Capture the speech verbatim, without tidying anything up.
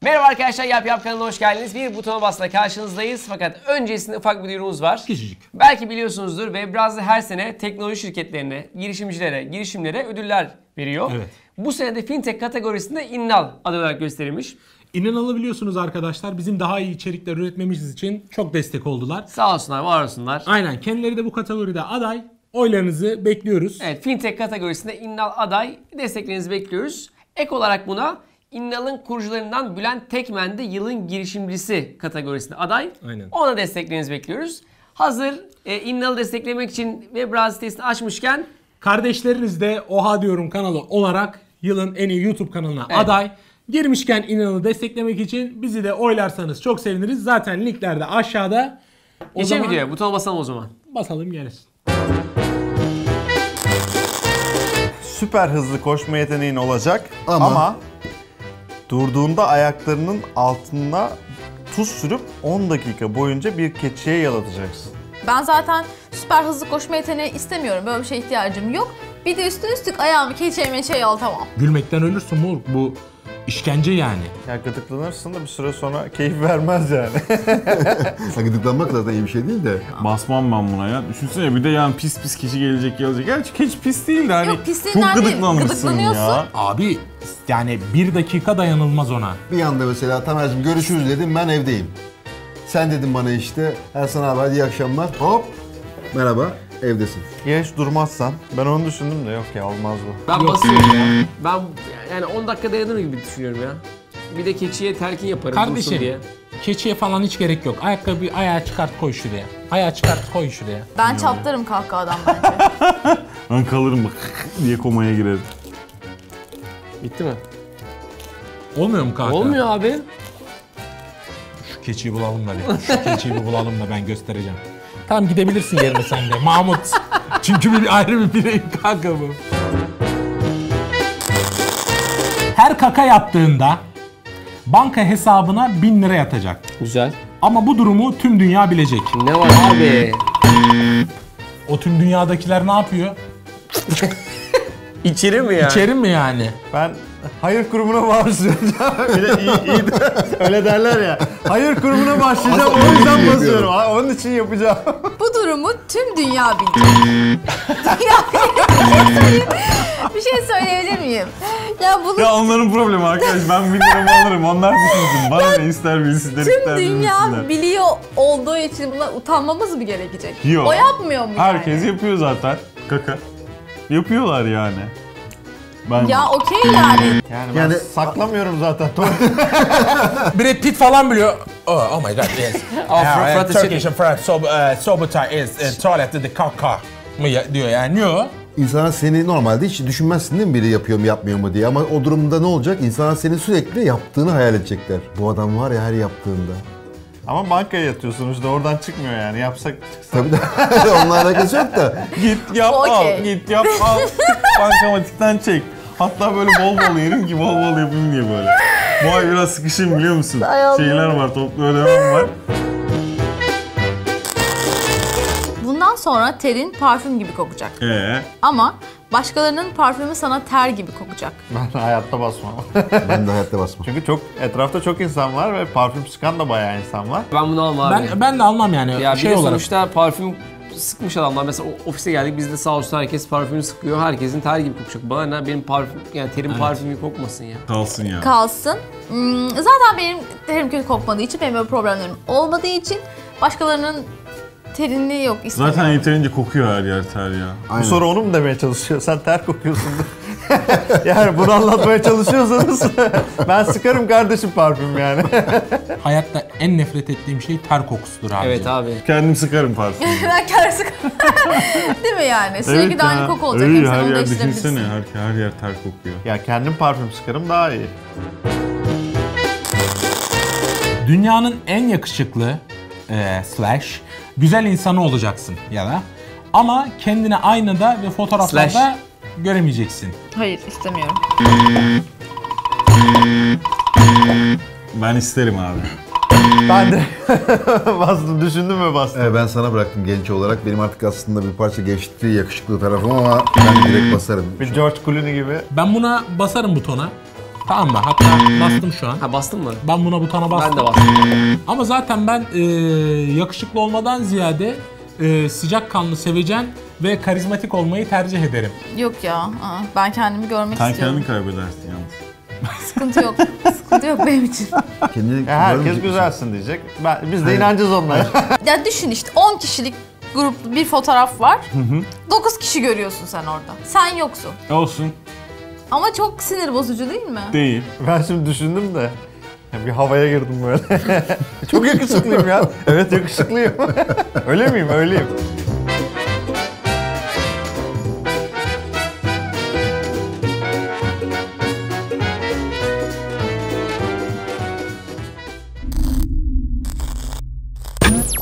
Merhaba arkadaşlar, Yap Yap kanalına hoş geldiniz. Bir butona basla karşınızdayız. Fakat öncesinde ufak bir duyurumuz var. Küçücük. Belki biliyorsunuzdur, Webrazda her sene teknoloji şirketlerine, girişimcilere, girişimlere ödüller veriyor. Evet. Bu sene de fintech kategorisinde İnnal adı olarak gösterilmiş. İnanılabiliyorsunuz biliyorsunuz arkadaşlar, bizim daha iyi içerikler üretmemiz için çok destek oldular. Sağ olsunlar, var olsunlar. Aynen, kendileri de bu kategoride aday. Oylarınızı bekliyoruz. Evet, fintech kategorisinde İnnal aday, desteklerinizi bekliyoruz. Ek olarak buna İnnal'ın kurucularından Bülent Tekmen de yılın girişimcisi kategorisinde aday. Aynen. Ona desteklerinizi bekliyoruz. Hazır e, İnnal'ı desteklemek için Webraz sitesini açmışken Kardeşleriniz de Oha Diyorum kanalı olarak yılın en iyi YouTube kanalına Evet. aday. Girmişken İnan'ı desteklemek için bizi de oylarsanız çok seviniriz. Zaten linkler de aşağıda. O geçelim zaman videoya. Butona basalım o zaman. basalım gelsin. Süper hızlı koşma yeteneğin olacak Ama- ama, durduğunda ayaklarının altına tuz sürüp on dakika boyunca bir keçiye yalatacaksın. Ben zaten süper hızlı koşma yeteneği istemiyorum. Böyle bir şeye ihtiyacım yok. Bir de üstüne üstlük ayağımı keçeye meçeye yaltamam. Gülmekten ölürsün moruk, bu işkence yani. Ya gıdıklanırsın da bir süre sonra keyif vermez yani. Gıdıklanmak zaten iyi bir şey değil de. Basmam ben buna ya. Düşünsene bir de yani pis pis keçi gelecek gelecek. Gerçi keçi pis değil de hani Yok, pisliğinden çok değil, gıdıklanmışsın gıdıklanıyorsun. ya. Abi yani bir dakika dayanılmaz ona. Bir anda mesela Tamer'cim görüşürüz dedim, ben evdeyim. Sen dedin bana işte, Ersan abi hadi iyi akşamlar. Hop, merhaba, evdesin. Ya hiç durmazsan. Ben onu düşündüm de yok ya olmaz bu. Ben basıyorum ya. Ben yani on dakika dayanır gibi düşünüyorum ya. Bir de keçiye telkin yaparım dursun Kardeşim, diye. keçiye falan hiç gerek yok. Ayakkabı ayağı çıkart koy şuraya. Ayağı çıkart koy şuraya. Ben çatlarım kahkahadan bence. Ben kalırım bak diye komaya girerim. Bitti mi? Olmuyor mu kanka? Olmuyor abi. Şu keçiyi bulalım da bir. Şu keçiyi bir bulalım da ben göstereceğim. Tamam, gidebilirsin yerine sen de. Mahmut. Çünkü bir ayrı bir birey kanka bu. Her kaka yaptığında banka hesabına bin lira yatacak. Güzel. Ama bu durumu tüm dünya bilecek. Ne var abi? O tüm dünyadakiler ne yapıyor? İçeri mi ya? İçerim mi yani? Ben hayır kurumuna başlayacağım. Bir de iyi, iyi de, öyle derler ya. Hayır kurumuna başlayacağım, o yüzden basıyorum. Ha, onun için yapacağım. Bu durumu tüm dünya bilecek. Ya, bir şey söyleyeyim. Bir şey söyleyebilir miyim? Ya bunu Ya onların problemi arkadaş. Ben bin liramı alırım. Onlar düşünsün. Bana ne ister bilsinler ister tüm dünya bilsinler. biliyor olduğu için buna utanmamız mı gerekecek? Yok. O yapmıyor mu Herkes yani? yapıyor zaten. Kaka. Yapıyorlar yani. Ben Ya okey yani. Yani ben Yani- saklamıyorum zaten. Brad Pitt falan biliyor. Oh, oh my god, yes. Ama Fırat- Fırat için- Turkish and French sob- uh, sobotaj is uh, toilet the kaka mı ya- diyor yani. Yok. İnsanlar seni normalde hiç düşünmezsin değil mi biri yapıyor mu yapmıyor mu diye, ama o durumda ne olacak? İnsanlar seni sürekli yaptığını hayal edecekler. Bu adam var ya her yaptığında. Ama bankaya yatıyorsun işte, oradan çıkmıyor yani. Yapsak çıksak. Tabii de onunla alakası yok da. git yap al, Okey. git yap al. Bankamatikten çek. Hatta böyle bol bol yerim ki bol bol yapayım diye böyle. Bu ay biraz sıkışayım biliyor musun? Ay Allah. Şeyler var, toplu ödemem var. Bundan sonra terin parfüm gibi kokacak. Ee, Ama başkalarının parfümü sana ter gibi kokacak. Ben hayatta basmam. Ben de hayatta basmam. Çünkü çok etrafta çok insan var ve parfüm sıkan da bayağı insan var. Ben bunu almam abi. Ben ben de almam yani ya bir şey de olarak. sonuçta parfüm sıkmış adamlar. Mesela o- ofise geldik, biz de sağ olsun herkes parfümünü sıkıyor. Herkesin ter gibi kokacak. Bana ne, benim parfüm, yani terim parfüm gibi kokmasın ya. kalsın ya. Kalsın. Hmm, zaten benim terim kötü kokmadığı için, benim böyle problemlerim olmadığı için başkalarının terini yok istemiyorum. Zaten yeterince kokuyor her yer ter ya. Bu soru onu mu demeye çalışıyor? Sen ter kokuyorsun. Yani bunu anlatmaya çalışıyorsanız ben sıkarım kardeşim parfüm yani. Hayatta en nefret ettiğim şey ter kokusudur abi. Evet abi. Kendim sıkarım parfümü. Ben kendisi değil mi yani? Sürekli de aynı koku olacak. Öyle Hem sen her onu yer değiştirebilirsin. düşünsene her, her yer ter kokuyor. Ya kendim parfüm sıkarım daha iyi. Dünyanın en yakışıklı e, slash güzel insanı olacaksın ya da. Ama kendini aynada ve fotoğraflarda Slash. Hayır, göremeyeceksin. istemiyorum. Ben isterim abi. Ben de bastım, düşündüm ve bastım. Ee, ben sana bıraktım genç olarak. Benim artık aslında bir parça geçti yakışıklı tarafım, ama ben direkt basarım. Bir George Clooney gibi. Ben buna basarım butona. Tamam mı? Hatta bastım şu an. Ha bastın mı? Ben buna butona bastım. Ben de bastım. Ama zaten ben e, yakışıklı olmadan ziyade e, sıcakkanlı, sevecen ve karizmatik olmayı tercih ederim. Yok ya. Aa, ben kendimi görmek Sen istiyorum. kendini kaybedersin yalnız. Sıkıntı yok. Sıkıntı yok benim için. Kendini Ya herkes görmeyecek misin? güzelsin diyecek. Ben, biz de inanacağız onlara. Ya düşün işte on kişilik gruplu bir fotoğraf var. dokuz kişi görüyorsun sen orada. Sen yoksun. Olsun. Ama çok sinir bozucu değil mi? Değil. Ben şimdi düşündüm de ya bir havaya girdim böyle. Çok yakışıklıyım ya. Evet yakışıklıyım. Öyle miyim? Öyleyim.